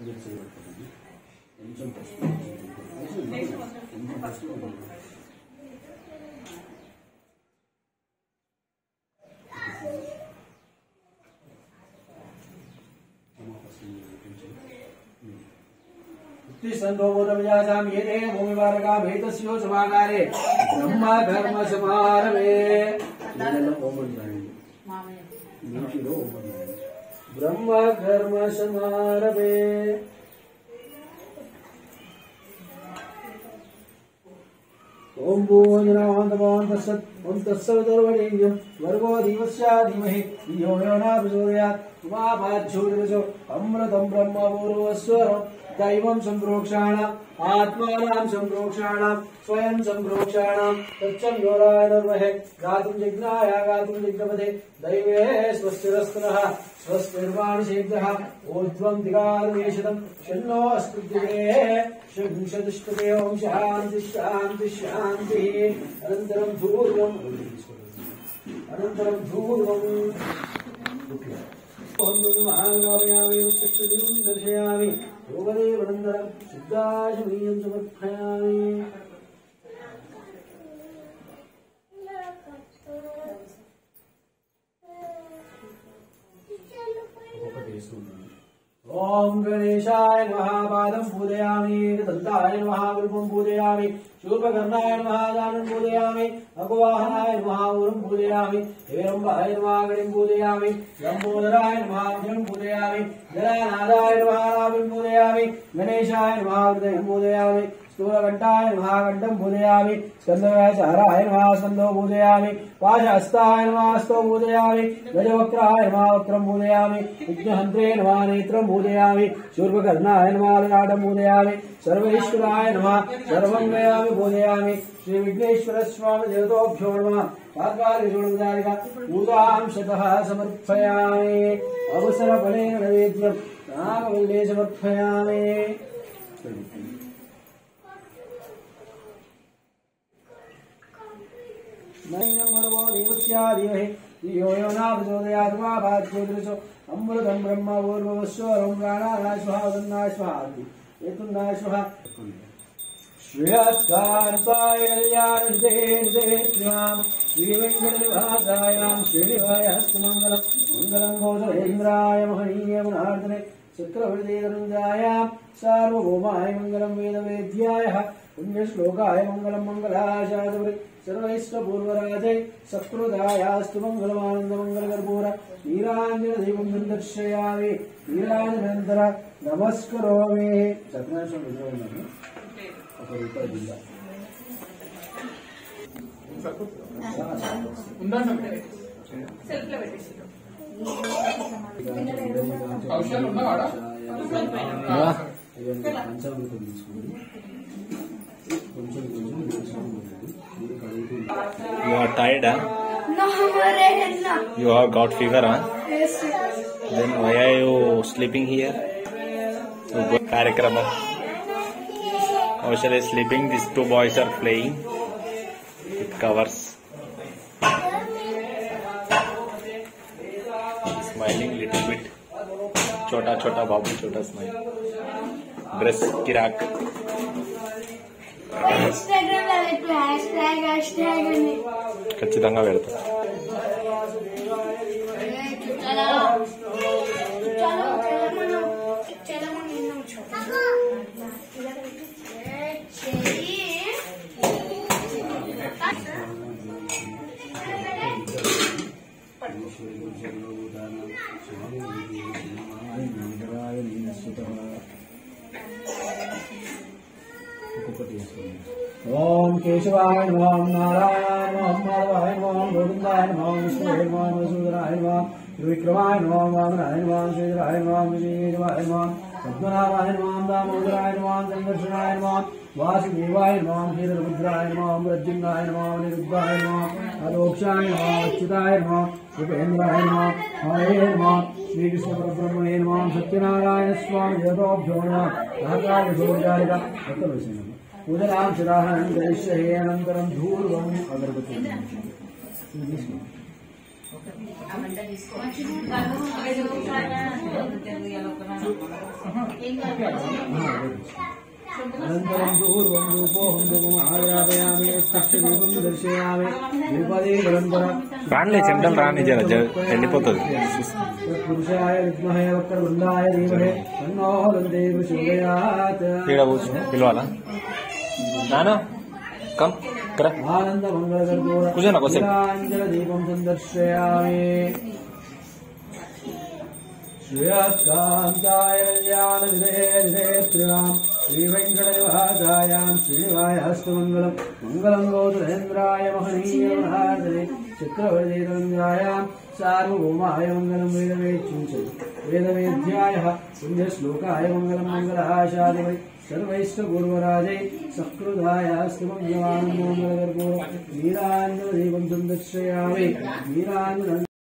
संतोषम ये भूमिवारकामेतस्यो समाकारे ब्रह्म कर्म समारभे ब्रह्म कर्म समारभे ओम भूर्भुवः ओम तत्सवितुर्वरेण्यं भर्गो देवस्य धीमहि धियो यो न प्रचोदयात् उमापाच्छूर्यसो अमृतं ब्रह्म पूर्वस्वरं दैवं सम्प्रोक्षाण आत्मानां सम्प्रोक्षाण स्वयं सम्प्रोक्षाण तच्चं योरायणर्वहे गातुं जिज्ञाय गातुं जिज्ञपते दैवे स्वस्तिरस्तनः स्वस्तिर्वाणिषेभ्यः ऊर्ध्वं दिगार्वेशतं शन्नो अस्मद्दिवे शंशदुष्टते ओं शान्ति शान्ति शान्तिः अनन्तरं धूर्वम् महागामयामि उत्तिष्ठतिं दर्शयामि योगदेवनन्दनं शुद्धाशमीयं समर्पयामि ओम गणेशाय नमः पादं पूजयामि दन्ताय नमः विल्पं पूजयामि शूर्पकर्णाय नमः दानं पूजयामि अगवाहनाय नमः ऊरुं पूजयामि हेरम्बाय नमः गणिं पूजयामि लम्बोदराय नमः भुजं पूजयामि जलानादाय नमः नाभिं पूजयामि गणेशाय नमः हृदयं पूजयामि स्थूलकण्ठाय नमः कण्ठं पूजयामि स्कन्दचाराय नमः स्कन्दो पूजयामि पाशहस्ताय नमः हस्तो पूजयामि गजवक्त्राय नमः वक्त्रं पूजयामि विघ्नहन्त्रे नमः नेत्रं पूजयामि शूर्पकर्णाय नमः ललाटं पूजयामि सर्वेश्वराय नमः सर्वं गयामि पूजयामि श्री विघ्नेश्वर स्वामी देवताभ्यो नमः पाद्वादिशूलदारिका पूजां शतः समर्पयामि अवसरफलेन नैवेद्यं नागवल्ले समर्पयामि नैनं मर्वो देवस्यादिमहे धियो यो न प्रचोदयात् उमापाच्छूर्यसो अमृतं ब्रह्म पूर्वस्वरं प्राणानाय स्वाहा उदन्नाय स्वाहा एतुन्नाय स्वाहा श्रेयस्कार्ताय कल्याणनिधे श्रीमान् श्रीवेङ्कटनिवासायां श्रीनिवायास्तुमङ्गलं मङ्गलं गोधरेन्द्राय महनीय गुणार्दने चक्रवर्तीधनुञ्जायां सार्वभौमाय मङ्गलं वेदवेद्याय पुण्यश्लोकाय मङ्गलं मङ्गलाशादपरि सर्वैष्णपूर्वराजै सकृदायास्तु मङ्गलमानन्दमङ्गलकर्पूर नीराञ्जनदीपं दर्शयामि नीराञ्जनन्तर नमस्करोमि You are tired, huh? No. You have got fever, huh? Yes. Then why are you sleeping here? To go Karakrama. Kaushal is sleeping. These two boys are playing with covers. Smiling little bit. Chota chota babu chota smile. Dress kirak. Instagram ఖచ్చితంగా పెడతా ओम केशवाय नमः नारायणाय नमः माधवाय नमः गोविंदाय नमः विष्णुवे नमः मधुसूदनाय नमः त्रिविक्रमाय नमः वामनाय नमः श्रीधराय नमः विजयदेवाय नमः पद्मनाभाय नमः दामोदराय नमः संदर्शनाय नमः वासुदेवाय नमः वीरभद्राय नमः प्रद्युम्नाय नमः अनिरुद्धाय नमः अलोक्षाय नमः अच्युताय नमः भूपेन्द्राय नमः हरे नमः श्रीकृष्ण परब्रह्मणे नमः सत्यनारायण स्वामी देवताभ्यो नमः सहकार्यशोचारिका पूजनां शिराहं करिष्ये अनन्तरं धूर्वम् अगरबत्ती అనంతరం పూర్వం రూపోహం రూపం ఆయాపయామి కష్టదీపం దర్శయామి రూపదే నిరంతరం రానిలే చెమటలు రాని వెళ్ళిపోతుంది. పురుషాయ విద్మహే వక్రవృందాయ ధీమహి తన్నో దంతే ప్రచోదయాత్. పిలవాలా నానా కమ్ కర ఆనంద మంగళకర్పూర నీలాంజన దీపం సందర్శయామి. శ్రీయకాంతాయ కళ్యాణ విజయేత్రివాం శ్రీవేంకటనివాసాయాం శ్రీనివాయాస్తు మంగళం. మంగళం గోత్రేంద్రాయ మహనీయ మహాదరే చక్రవర్తిరంగాయాం సార్వభౌమాయ మంగళం. వేదవేద్యాయ పుణ్యశ్లోకాయ మంగళం. మంగళాశాదివై సర్వైష్టపూర్వరాజై సకృదాయాస్తు మంగళానందమంగళకర్పూర నీలాంజన దీపం సందర్శయామి. నీలాంజన